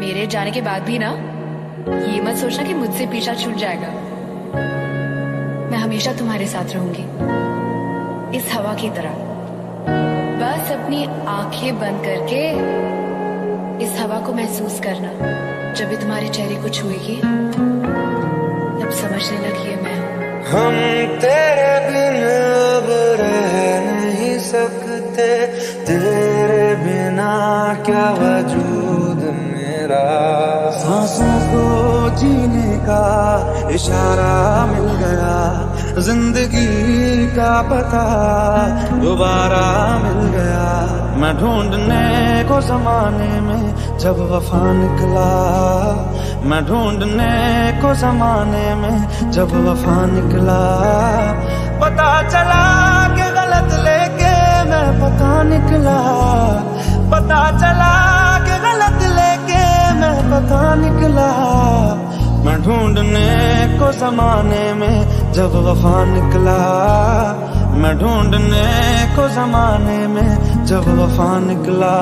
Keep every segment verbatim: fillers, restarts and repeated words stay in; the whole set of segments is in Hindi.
मेरे जाने के बाद भी ना ये मत सोचना कि मुझसे पीछा छूट जाएगा। मैं हमेशा तुम्हारे साथ रहूंगी इस हवा की तरह। बस अपनी आंखें बंद करके इस हवा को महसूस करना। जब भी तुम्हारे चेहरे को छुएगी तब समझने लगी मैं हम तेरे बिन अब रह नहीं सकते, तेरे बिना क्या वजूद मेरा। सांसों को जीने का इशारा मिल गया, जिंदगी का पता दोबारा मिल गया। मैं ढूंढने को जमाने में जब वफा निकला, मैं ढूंढने को जमाने में जब वफा निकला। पता चला कि गलत लेके मैं पता निकला, पता चला कि गलत लेके मैं पता निकला। मैं ढूंढने को जमाने में जब वफा निकला, मैं ढूंढने को जमाने में जब वफा निकला।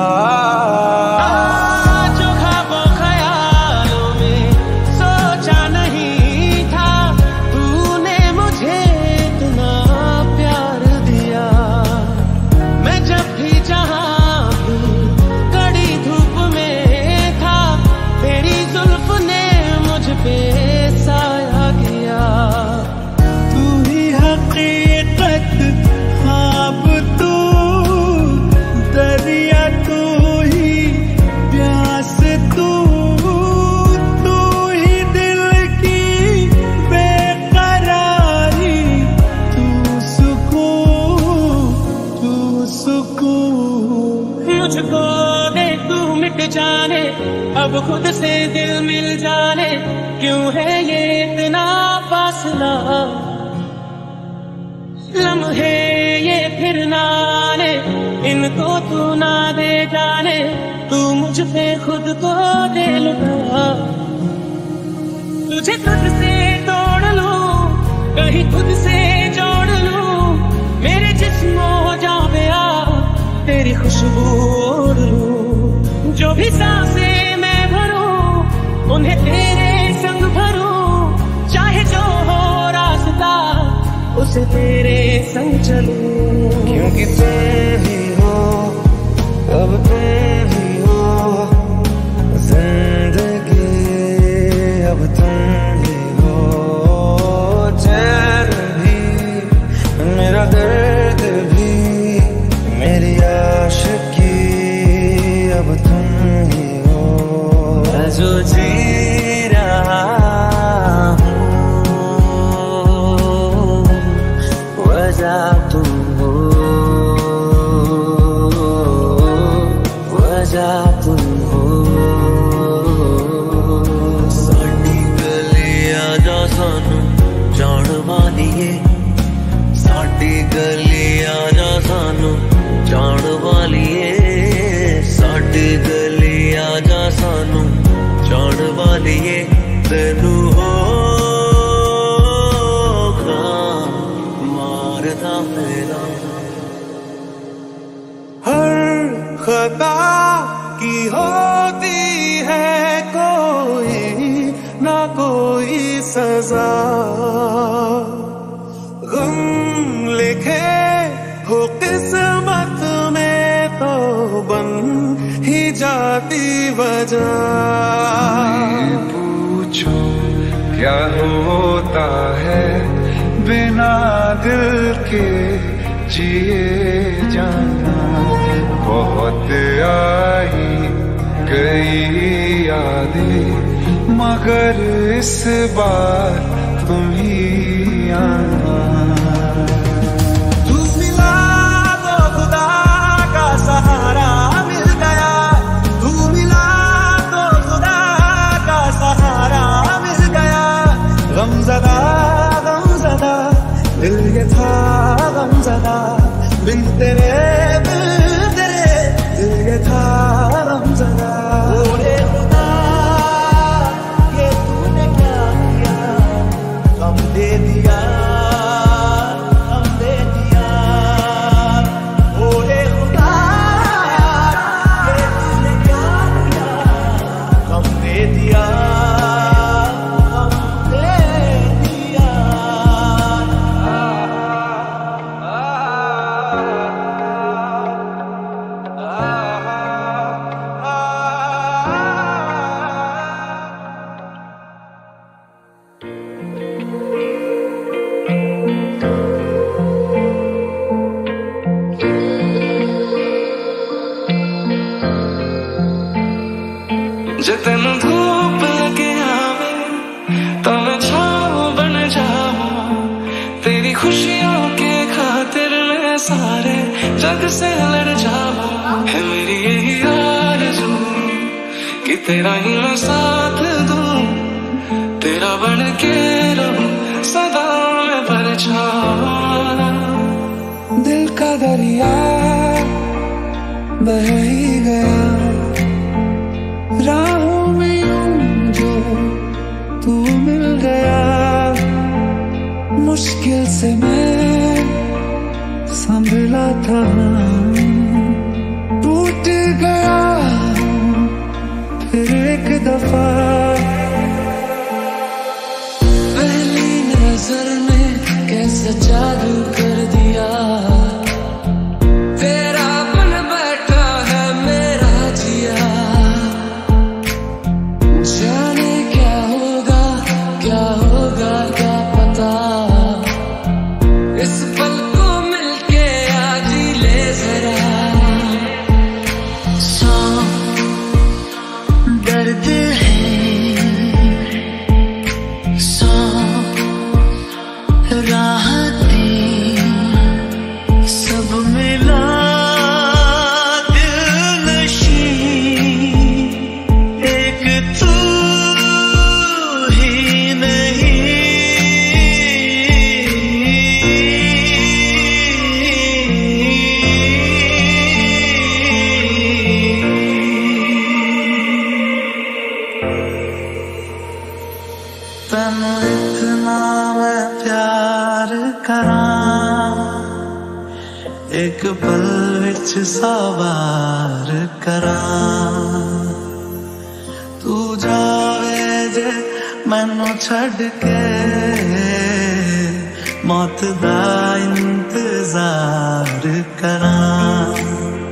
मुझको दे तू मिट जाने, अब खुद से दिल मिल जाने। क्यों है ये इतना फासला, लम्हे ये फिर ना आने, इनको तू ना दे जाने। तू मुझ पे खुद को दे लुटा, तुझे खुद से तोड़ लूं, कहीं खुद से जोड़ लूं। मेरे जिस्म हो जावे तेरी खुशबू ओढ़ लूं। जो भी सांसें मैं भरूं उन्हें तेरे संग भरूं। चाहे जो हो रास्ता उसे तेरे संग चलूं। क्योंकि तुम ही हो, अब तुम ही हो जिंदगी, अब तुम ही हो चैन भी, मेरा दर्द भी, मेरी आशिकी, अब तुम ही हो। जो जी रहा हूँ वजह तुम हो, वजह तुम हो। साडी गलियां जा सानू जान वालिए, साडी गलियां जा सानू जान वालिए, साडी गलियां जा सानू जान वालिए। तेनू होगा मारदा मेरा हर खता की होती है कोई ना कोई सजा। गम लिखे हो किस्मत में तो बन ही जाती वजह। पूछो क्या होता है बिना दिल के जिए जाना। बहुत आई गई यादें मगर इस बार तुम ही आना। सहारा मिल गया, तू मिला तो खुदा का सहारा मिल गया। गमज़दा गमज़दा दिल ये था गमज़दा, बिन तेरे बिन तेरे दिल ये था गमज़दा। ओरे खुदा ये तूने क्या किया, गम दे दिया, गम दे दिया। ओरे खुदा Come जे तेन धूप लगे आवे तो मैं छाव बन जावा, तेरी खुशियों के खातिर मैं सारे जग से लड़ जावा। है मेरी यही आरज़ू कि तेरा ही मैं साथ दूं, तेरा बन के रहूं सदा मैं परछावा। दिल का दरिया बह ही गया, राहों में यूं जो तू मिल गया। मुश्किल से मैं संभला था, टूट गया फिर एक दफा। पहली नजर में कैसे जादू कर दिया, तेरा बन बैठा है मेरा जिया। जाने क्या होगा क्या होगा क्या पता, इस पल को मिलके आज ही ले जरा। सौ दर्द है, सौ राहतें, सब मिला दिल नशीं, एक तू ही नहीं। तैनू इतना मैं प्यार करां, एक पल विच सवार करां। तू जावे जे मैनू छड़ के, मौत दा इंतजार करां।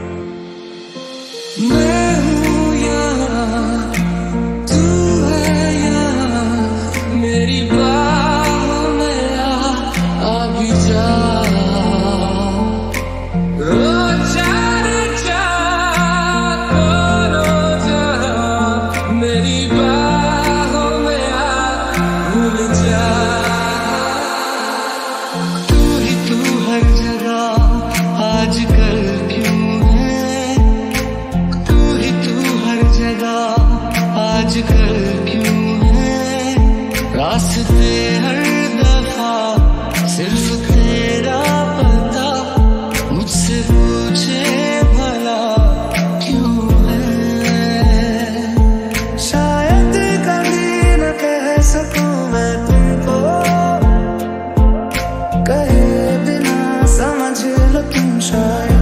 मैं हूँ यहाँ तू है यहाँ, मेरी बाहों में आ आ भी जा। ओ चार चार करो जा, मेरी बाहों में आ भूल जा। तू ही तू हर जगह आजकल क्यों है, तू ही तू हर जगह आजकल क्यों है। रास्ते हर दफा सिर्फ तेरा पता, मुझसे पूछे भला क्यों है। शायद कभी न कह सकूं मैं तुमको, कहे बिना समझ लो तुम शायद।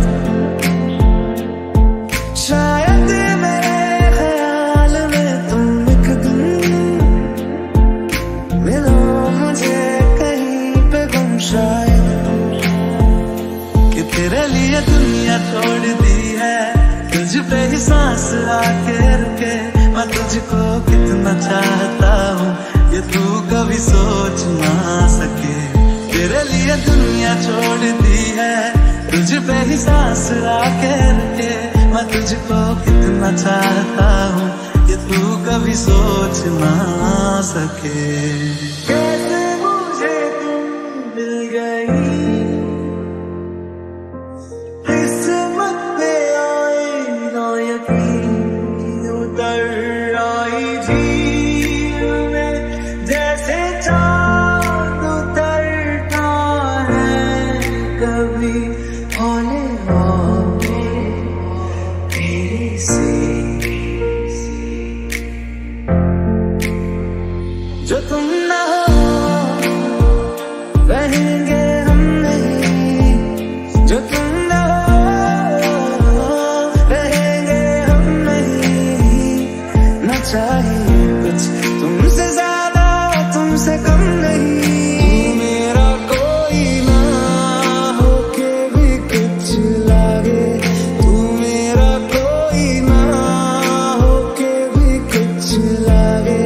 शायद मेरे ख्याल में तुम एक दिन मिलो मुझे कहीं पे गुम शायद। कि तेरे लिए दुनिया छोड़ दी है, तुझ पे ही सांस आके रुके। मैं तुझको कितना चाहता हूँ ये तू कभी सोच ना सके। तेरे लिए दुनिया छोड़ दी है, तुझ पे ही सांस आके रुके। मैं तुझको कितना चाहता हूँ ये तू कभी सोच ना सके। कैसे मुझे तुम मिल गई, किस्मत पे आई ना यकीन, उतर आई झील में जैसे चाँद उतरता है कभी हौले हौले तेरे से। जो तुम ना हो रहेंगे हम नहीं, जो तुम ना हो रहेंगे हम नहीं। न चाहिए कुछ तुमसे ज्यादा तुमसे कम नहीं। तू मेरा कोई ना होके भी कुछ लागे, तू मेरा कोई ना होके भी कुछ लागे।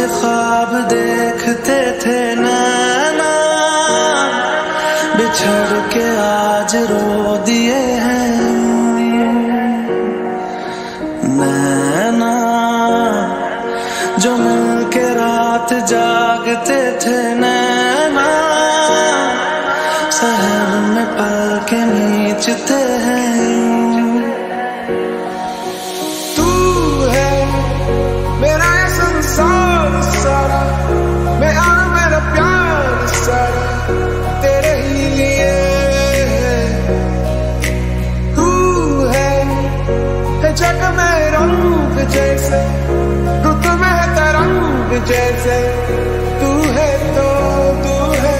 ख्वाब देखते थे नैना, बिछड़ के आज रो दिए हैं नैना। जो मिल के रात जागते थे नैना, सहर में पल के नीचते हैं। तू है मेरा ये संसार सारा, मेरा मेरा प्यार सारा तेरे ही लिए है। तू है, है जग में रंग जैसे, रुत में है तरंग जैसे। तू है तो तू है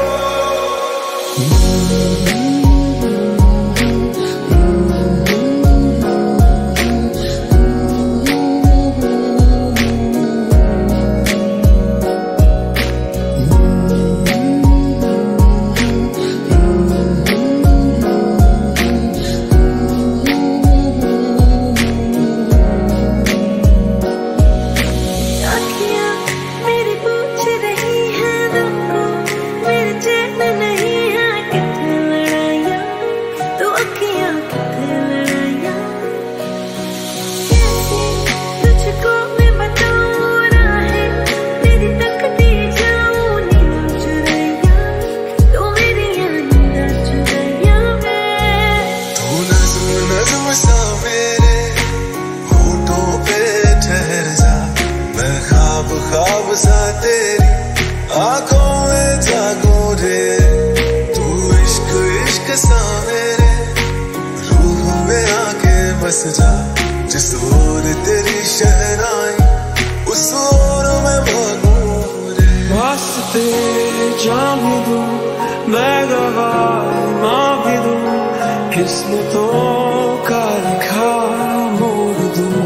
ख्वाब सा तेरी आंखों में जागो रे। तू इश्क इश्क सा मेरे रूह में आके बस जा। जिस ओर तेरी शहनाई उस ओर मैं भागूं रे। वास्ते जान भी दूं मैं गवाह माँ भी दूं, किस्मतों का लिखा मोड़ दूं।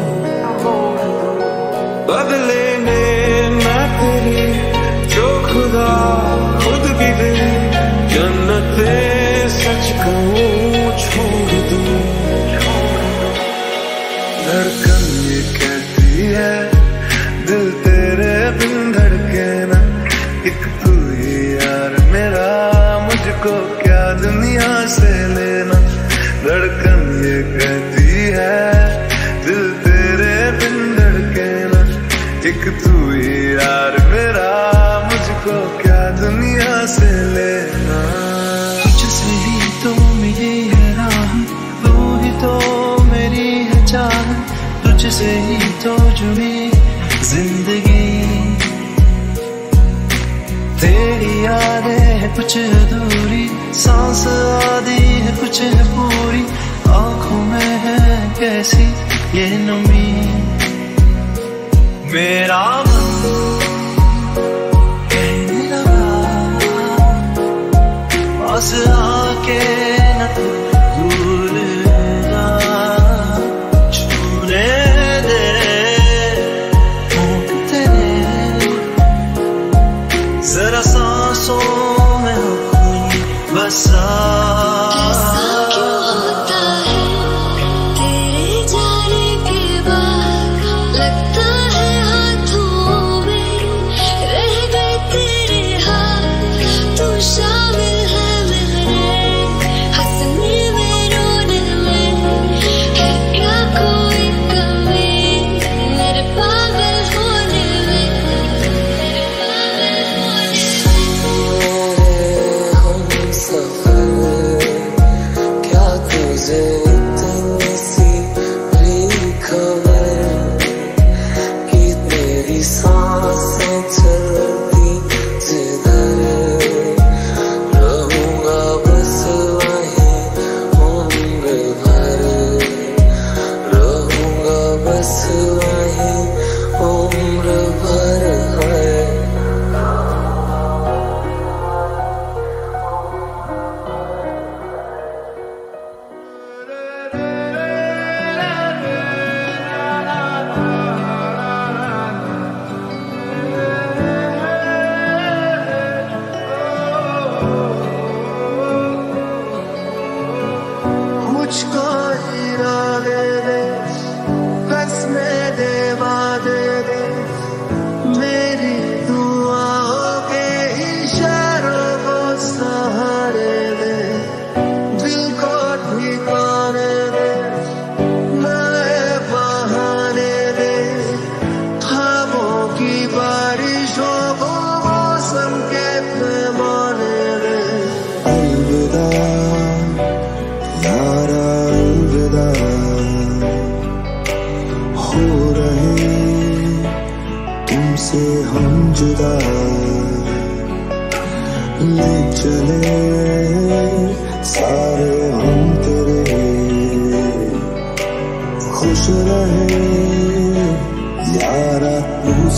बदले में मैं तेरी जो खुदा खुद भी दे, जन्नते सच कहूँ छोड़ दूं। धड़कन ये कहती है दिल तेरे बिन धड़के ना, एक तू ही यार मेरा मुझको क्या दुनिया से लेना। धड़कन ये कहती है दिल तेरे बिन धड़के ना, एक तू ही यार मेरा मुझको क्या दुनिया से लेना। तुझसे ही तो मिली है राह, तू ही तो मेरी है चाह, तुझसे ही तो जुड़ी जिंदगी। तेरी यादें है कुछ अधूरी, सांस आधी है कुछ है पूरी, आंखों में है कैसी ये नमी। मेरा मन कहने लगा पास आके न तू दूर जा, छूने दे होंठ तेरे, जरा सांसों में हो कोई बसा। सफर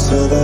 सदा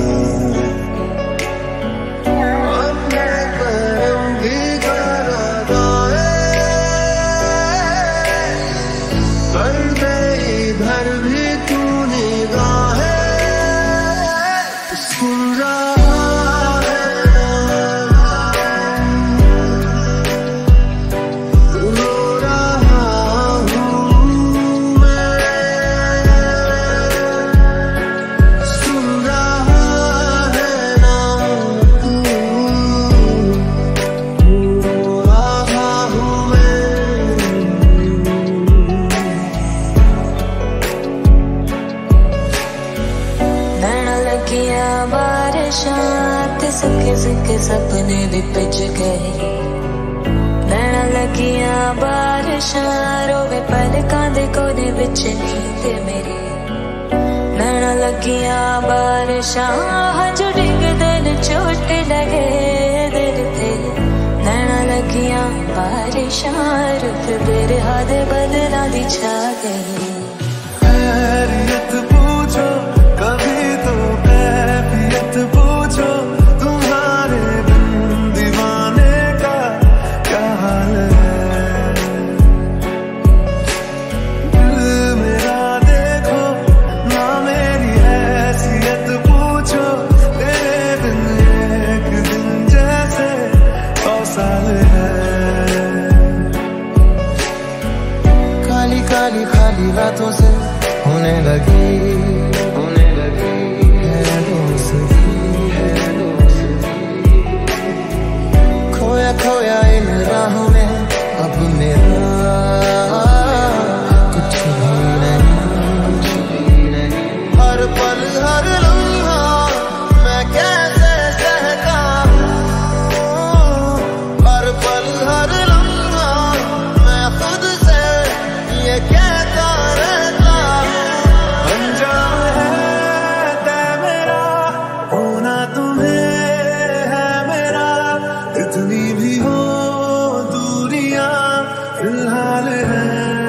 सके सके सपने भी पिज गए नैना लगियां बारिशां रोवे पलकां दे कोने विच नींद मेरी नैना लगियां बारिशां हंझू डिगदे न चोट लगे दिल ते नैना लगियां बारिशां रुत बिरहा दे बदलां दी छा गई खैरियत पूछो कभी तो कैफियत पूछो खाली खाली रातों से होने लगी होने लगी है दोस्ती है दोस्ती खोया खोया इन राहों में अब मेरा कुछ भी नहीं हर पल हर लम्हा मैं कैसे सहता हूँ हर पल हर लम्हा मैं खुद से ये कहता रहता अंजाम है तय मेरा होना तुम्हें है मेरा इतनी भी हो दूरियां फिलहाल है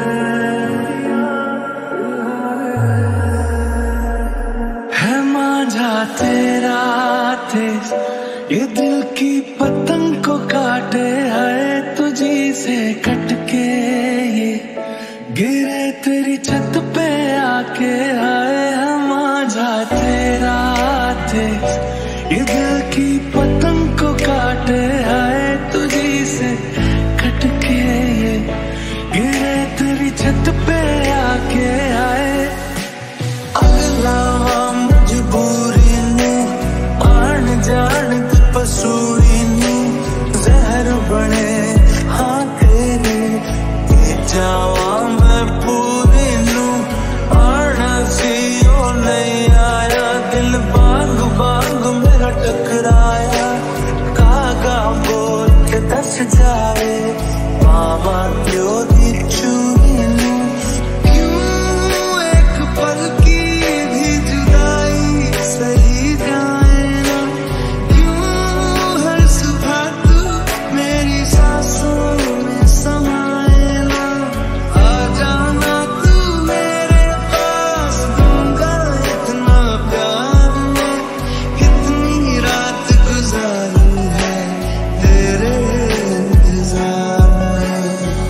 है मांझा तेरा तेज ये दिल की पतंग को काटे है तुझी से कटके ये गिरे तेरी छत पे आके आए हम आजा तेरा तेज ये दिल की पतंग को काटे आए तुझी से कटके ये गिरे तेरी छत पे आके आए अगला मजबूरी नू आन जान पसूरी नू जहर बने हाँ तेरे जावा पूरी नू आना सी ओ नहीं आया दिल बांग बांग मेरा टकराया कागा बोल के दस जाए मामा क्यों दी चूरी नू क्यों एक पल की भी जुदाई सही जाए ना क्यों हर सुबह तू मेरी सांसों में समाए ना जाना तू मेरे पास दूंगा इतना प्यार में कितनी रात गुजारी है तेरे इंतजार में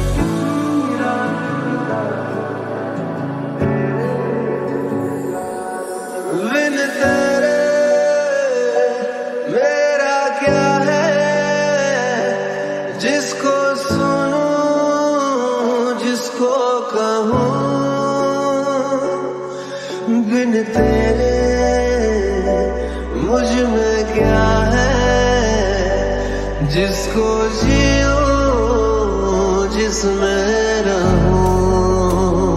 बिन तेरे मेरा क्या है जिसको सुनूं जिसको कहूँ बिन तेरे मुझ में क्या है जिसको जीऊं जिसमें रहूं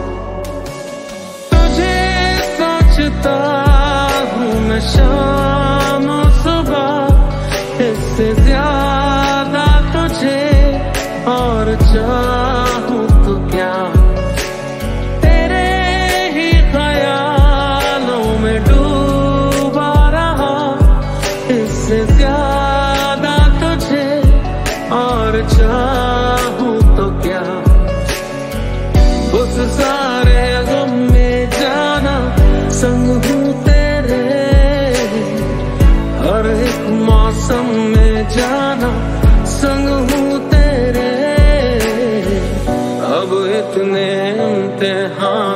तुझे सोचता हूँ मैं शाम सुबह इससे ज्यादा तुझे और चाहूँ तो क्या तेरे ही ख्यालों में डूबा रहा इससे ज्यादा तुझे और चाहूँ तो क्या उस सारे गम में जाना संग हूँ तेरे जाना संग हूँ तेरे, अब इतने इम्तिहान